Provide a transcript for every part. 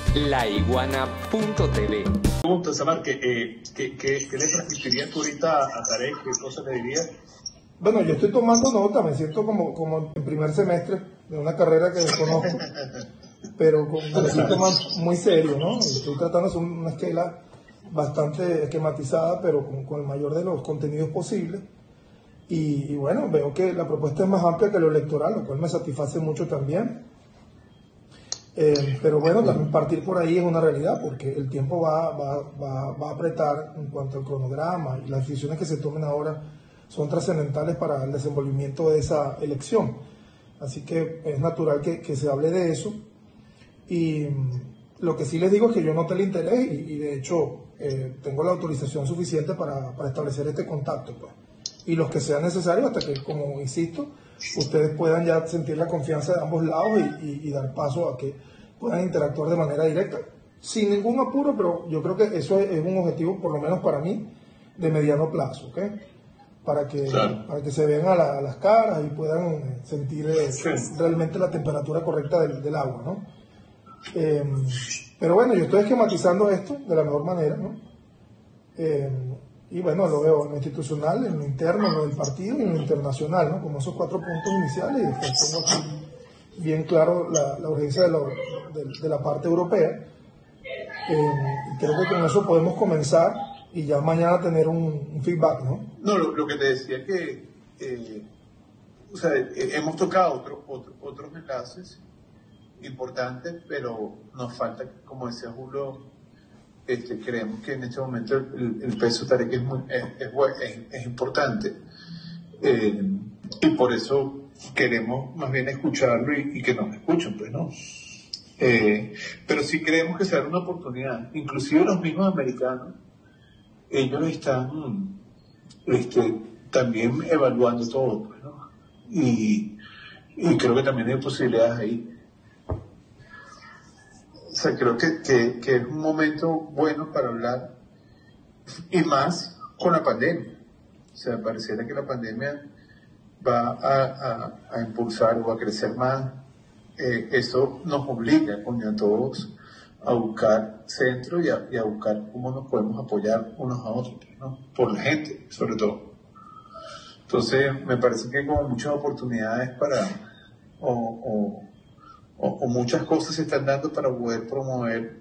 laiguana.tv. Pregunta, Samar, ¿qué le transmitirías tú ahorita a Tarek? ¿Qué cosas le dirías? Bueno, yo estoy tomando nota, me siento como en primer semestre de una carrera que desconozco, pero me siento muy serio, ¿no? Estoy tratando de hacer una esquela bastante esquematizada, pero con el mayor de los contenidos posibles. Y bueno, veo que la propuesta es más amplia que lo electoral, lo cual me satisface mucho también. Pero bueno, también partir por ahí es una realidad, porque el tiempo va a apretar en cuanto al cronograma, y las decisiones que se tomen ahora son trascendentales para el desenvolvimiento de esa elección. Así que es natural que se hable de eso. Y lo que sí les digo es que yo noté el interés y de hecho tengo la autorización suficiente para establecer este contacto, pues. Y los que sean necesarios hasta que, como insisto, ustedes puedan ya sentir la confianza de ambos lados y dar paso a que puedan interactuar de manera directa, sin ningún apuro, pero yo creo que eso es un objetivo, por lo menos para mí, de mediano plazo, ¿ok? Para que se vean a las caras y puedan sentir realmente la temperatura correcta del agua, ¿no? Pero bueno, yo estoy esquematizando esto de la mejor manera, ¿no? Y bueno, lo veo en lo institucional, en lo interno, en lo del partido y en lo internacional, ¿no? Como esos 4 puntos iniciales, y después tengo aquí bien claro la urgencia de la parte europea. Y creo que con eso podemos comenzar y ya mañana tener un feedback, ¿no? No, lo que te decía es que hemos tocado otros enlaces importantes, pero nos falta, como decía Julio, creemos que en este momento el peso Tarek es importante, y por eso queremos más bien escucharlo y que nos escuchen, pues, ¿no? Pero sí creemos que será una oportunidad. Inclusive los mismos americanos, ellos están también evaluando todo, pues, ¿no? Y creo que también hay posibilidades ahí. O sea, creo que es un momento bueno para hablar, y más con la pandemia. O sea, pareciera que la pandemia va a impulsar o a crecer más. Eso nos obliga, a todos a buscar centro y a buscar cómo nos podemos apoyar unos a otros, ¿no? Por la gente, sobre todo. Entonces, me parece que hay como muchas oportunidades o muchas cosas se están dando para poder promover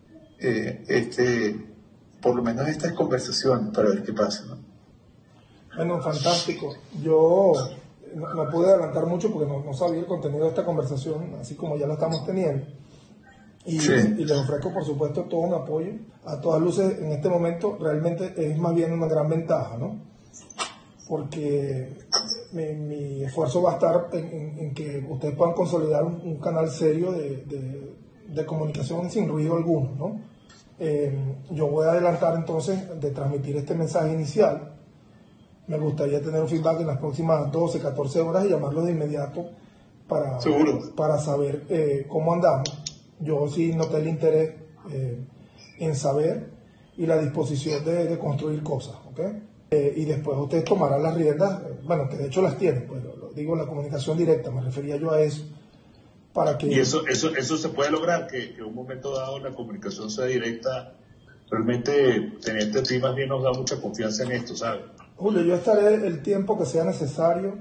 por lo menos estas conversaciones, para ver qué pasa, ¿no? Bueno, fantástico. Yo no pude adelantar mucho porque no sabía el contenido de esta conversación, así como ya la estamos teniendo. Y les ofrezco, por supuesto, todo un apoyo. A todas luces, en este momento, realmente es más bien una gran ventaja, ¿no? Porque mi esfuerzo va a estar en que ustedes puedan consolidar un canal serio de comunicación sin ruido alguno, ¿no? Yo voy a adelantar entonces de transmitir este mensaje inicial. Me gustaría tener un feedback en las próximas 12, 14 horas y llamarlo de inmediato para saber cómo andamos. Yo sí noté el interés en saber y la disposición de construir cosas, ¿ok? Y después ustedes tomarán las riendas, bueno, que de hecho las tienen, pues lo digo, la comunicación directa, me refería yo a eso, para que... Y eso se puede lograr, que en un momento dado la comunicación sea directa. Realmente tenerte a ti más bien nos da mucha confianza en esto, ¿sabes? Julio, yo estaré el tiempo que sea necesario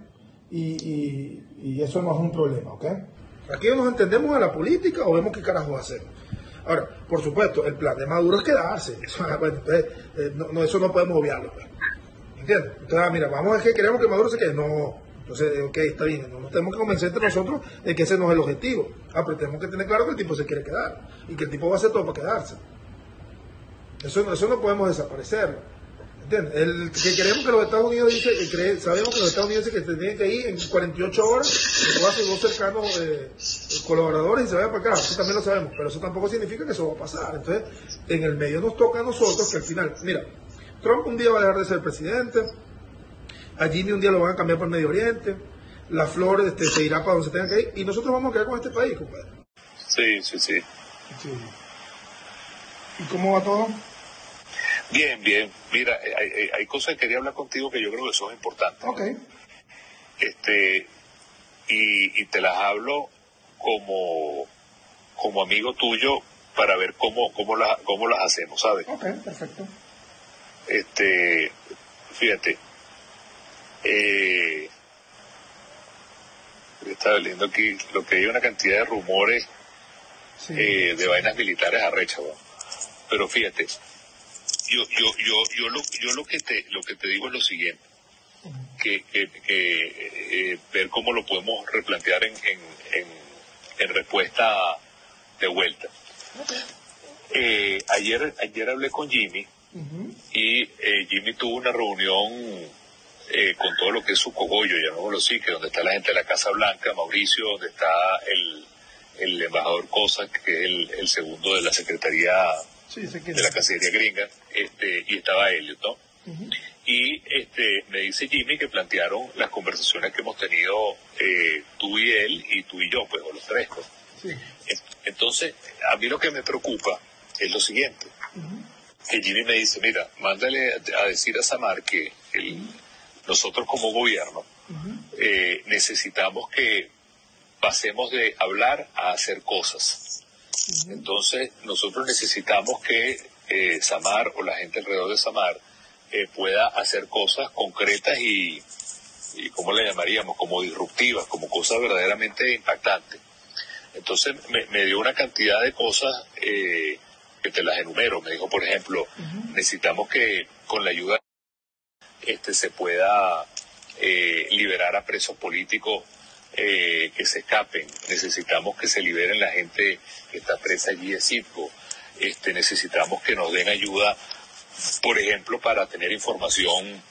y eso no es un problema, ¿ok? Aquí nos entendemos a la política o vemos qué carajo hacemos. Ahora, por supuesto, el plan de Maduro es quedarse. Eso no podemos obviarlo, pues. ¿Entiendes? Entonces, mira, vamos a ver que queremos que Maduro se quede. No, entonces, ok, está bien. No nos tenemos que convencer entre nosotros de que ese no es el objetivo. Pero tenemos que tener claro que el tipo se quiere quedar y que el tipo va a hacer todo para quedarse. Eso no podemos desaparecerlo. ¿Entiendes? Que queremos que los Estados Unidos sabemos que los Estados Unidos dicen que se tienen que ir en 48 horas, que todos sus 2 cercanos colaboradores y se vayan para acá. Eso también lo sabemos, pero eso tampoco significa que eso va a pasar. Entonces, en el medio nos toca a nosotros que al final, mira, Trump un día va a dejar de ser presidente, a Jimmy un día lo van a cambiar para el Medio Oriente, la Flor se irá para donde se tenga que ir, y nosotros vamos a quedar con este país, compadre. Sí. ¿Y cómo va todo? Bien. Mira, hay cosas que quería hablar contigo que yo creo que son importantes. Ok. Y te las hablo como amigo tuyo, para ver cómo las hacemos, ¿sabes? Ok, perfecto. Fíjate, estaba leyendo aquí lo que hay una cantidad de rumores de vainas militares arrechas, ¿no? Pero fíjate, yo lo que te digo es lo siguiente, que ver cómo lo podemos replantear en respuesta de vuelta. Ayer hablé con Jimmy y Jimmy tuvo una reunión con todo lo que es su cogollo, llamémoslo así, que donde está la gente de la Casa Blanca, Mauricio, donde está el embajador Cosa, que es el segundo de la Secretaría de la Cancillería gringa, y estaba Elliot, ¿no? Y me dice Jimmy que plantearon las conversaciones que hemos tenido tú y él, y tú y yo, pues, o los tres, pues. Sí. Entonces, a mí lo que me preocupa es lo siguiente, que Jimmy me dice, mira, mándale a decir a Samar que nosotros como gobierno necesitamos que pasemos de hablar a hacer cosas. Entonces, nosotros necesitamos que Samar o la gente alrededor de Samar pueda hacer cosas concretas y ¿cómo le llamaríamos? Como disruptivas, como cosas verdaderamente impactantes. Entonces, me dio una cantidad de cosas que te las enumero. Me dijo, por ejemplo, necesitamos que con la ayuda se pueda liberar a presos políticos que se escapen. Necesitamos que se liberen la gente que está presa allí de Citgo. Necesitamos que nos den ayuda, por ejemplo, para tener información.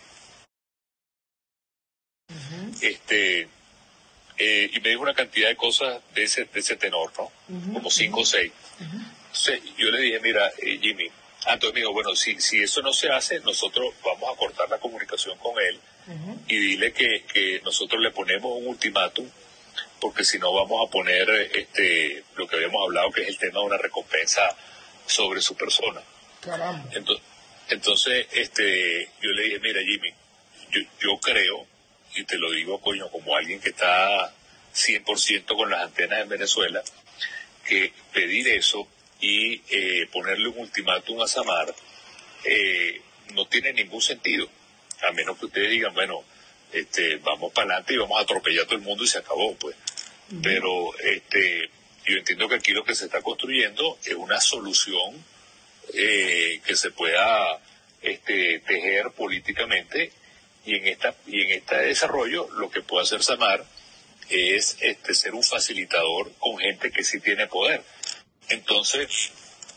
Y me dijo una cantidad de cosas de ese tenor, ¿no? Como 5 o 6. Entonces, yo le dije, mira, Jimmy, entonces me dijo, bueno, si eso no se hace, nosotros vamos a cortar la comunicación con él y dile que nosotros le ponemos un ultimátum, porque si no vamos a poner lo que habíamos hablado, que es el tema de una recompensa sobre su persona. Caramba. Entonces, yo le dije, mira, Jimmy, yo creo, y te lo digo, coño, como alguien que está 100% con las antenas en Venezuela, que pedir eso y ponerle un ultimátum a Samar no tiene ningún sentido, a menos que ustedes digan, bueno, vamos para adelante y vamos a atropellar a todo el mundo y se acabó, pues. Pero yo entiendo que aquí lo que se está construyendo es una solución que se pueda tejer políticamente, y en este desarrollo lo que puede hacer Samar es ser un facilitador con gente que sí tiene poder. Entonces,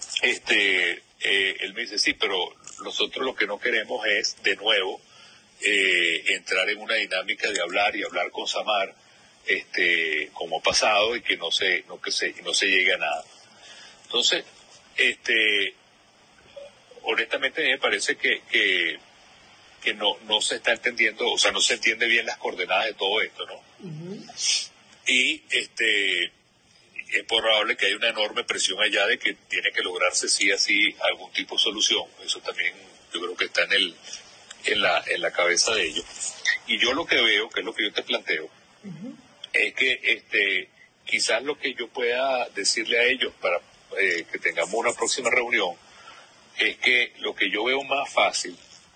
él me dice, sí, pero nosotros lo que no queremos es, de nuevo, entrar en una dinámica de hablar con Samar, como ha pasado, y que no se llegue a nada. Entonces, honestamente me parece que no se está entendiendo, o sea, no se entiende bien las coordenadas de todo esto, ¿no? Y es probable que haya una enorme presión allá de que tiene que lograrse sí así algún tipo de solución. Eso también yo creo que está en la cabeza de ellos. Y yo lo que veo, que es lo que yo te planteo, es que quizás lo que yo pueda decirle a ellos para que tengamos una próxima reunión, es que lo que yo veo más fácil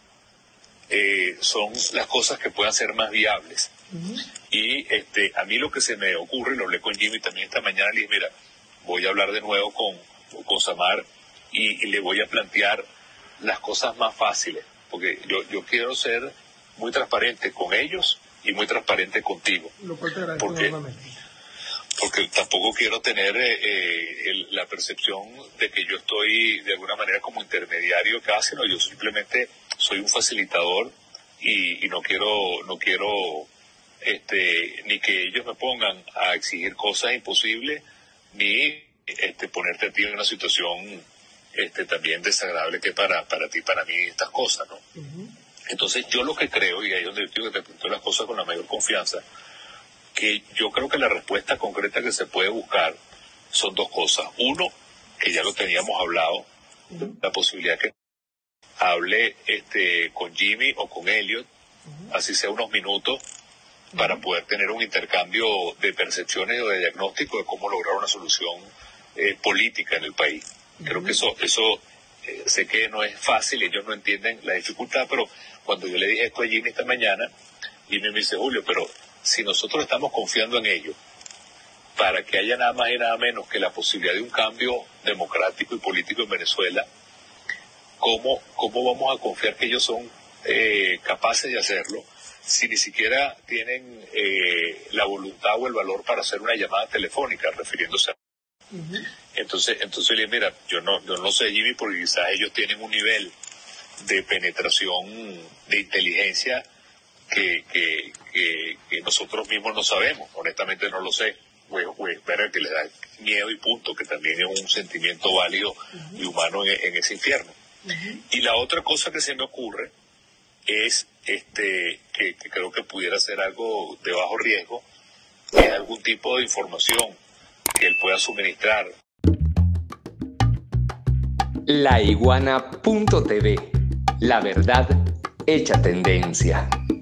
son las cosas que puedan ser más viables. Y a mí lo que se me ocurre, lo hablé con Jimmy también esta mañana, le dije, mira, voy a hablar de nuevo con Samar y le voy a plantear las cosas más fáciles, porque yo quiero ser muy transparente con ellos y muy transparente contigo. Lo cual te agradezco enormemente. Porque tampoco quiero tener la percepción de que yo estoy de alguna manera como intermediario casi, no, yo simplemente soy un facilitador y no quiero ni que ellos me pongan a exigir cosas imposibles, ni ponerte a ti en una situación también desagradable que para ti, para mí, estas cosas, ¿no? Entonces yo lo que creo, y ahí es donde yo digo que te planteo las cosas con la mayor confianza, que yo creo que la respuesta concreta que se puede buscar son dos cosas. Uno, que ya lo teníamos hablado, la posibilidad que hable con Jimmy o con Elliot, así sea unos minutos, para poder tener un intercambio de percepciones o de diagnóstico de cómo lograr una solución política en el país. Creo que eso sé que no es fácil, ellos no entienden la dificultad, pero cuando yo le dije esto a Jimmy esta mañana, Jimmy me dice, Julio, pero si nosotros estamos confiando en ellos, para que haya nada más y nada menos que la posibilidad de un cambio democrático y político en Venezuela, ¿cómo vamos a confiar que ellos son capaces de hacerlo si ni siquiera tienen la voluntad o el valor para hacer una llamada telefónica refiriéndose a... Entonces le dije, mira, yo no sé, Jimmy, porque quizás ellos tienen un nivel de penetración de inteligencia que nosotros mismos no sabemos, honestamente no lo sé. Ver que les da miedo y punto, que también es un sentimiento válido y humano en ese infierno. Y la otra cosa que se me ocurre es que creo que pudiera ser algo de bajo riesgo, es algún tipo de información que él pueda suministrar. Laiguana.tv, la verdad hecha tendencia.